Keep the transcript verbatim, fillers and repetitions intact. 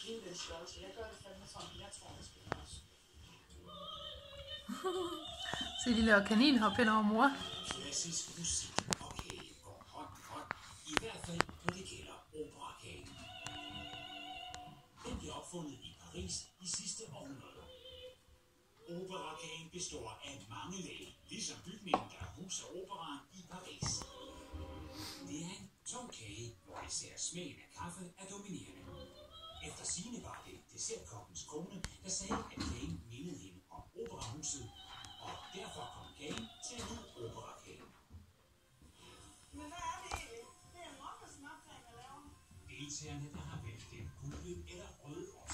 Hele den størrelse. Jeg gør det fandme sådan, jeg tror, det skal gøres. Se, de laver kaninhop hen over mor. Klassisk musik og kage går hånd i hånd, i hvert fald når det gælder operakagen. Den blev opfundet i Paris i sidste århundrede. Operakagen består af mange lag, ligesom bygningen, der huser operaen i Paris. Det er en tung kage, hvor især smagen af kaffe er dominerende. Efter sigende var det dessertkokkens kone, der sagde, at kagen mindede hende om operahuset, og derfor kom kagen til at hedde operakagen. Men hvad er det egentlig? Det er en mokkesnapkage, jeg laver. Deltagerne, der har valgt den gule eller røde